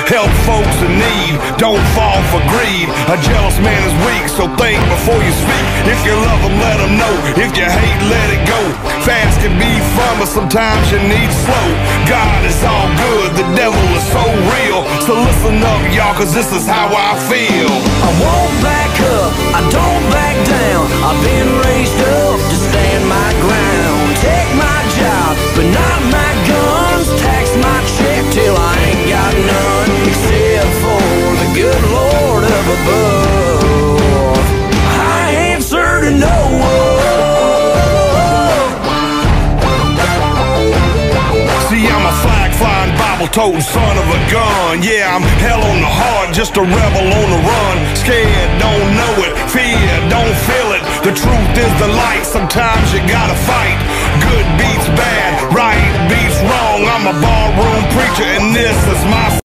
help folks in need, don't fall for greed. A jealous man is weak, so think before you speak. If you love them, let them know. If you hate, let it go. Fast can be fun, but sometimes you need slow. God is all good, the devil is so real. So listen up, y'all, cause this is how I feel. I won't back up, I don't back down. I've been raised up to stand my ground. Take my job, but not my guns. Tax my check till I ain't got none, except for the good Lord up above. I answer to no one. See, I'm a flag-flying, Bible-toting son of a gun. Yeah, I'm hell on the heart, just a rebel on the run. Scared, don't know it. Fear, don't feel it. The truth is the light. Sometimes you gotta fight. Good beats bad, right beats wrong. I'm a ballroom preacher, and this is my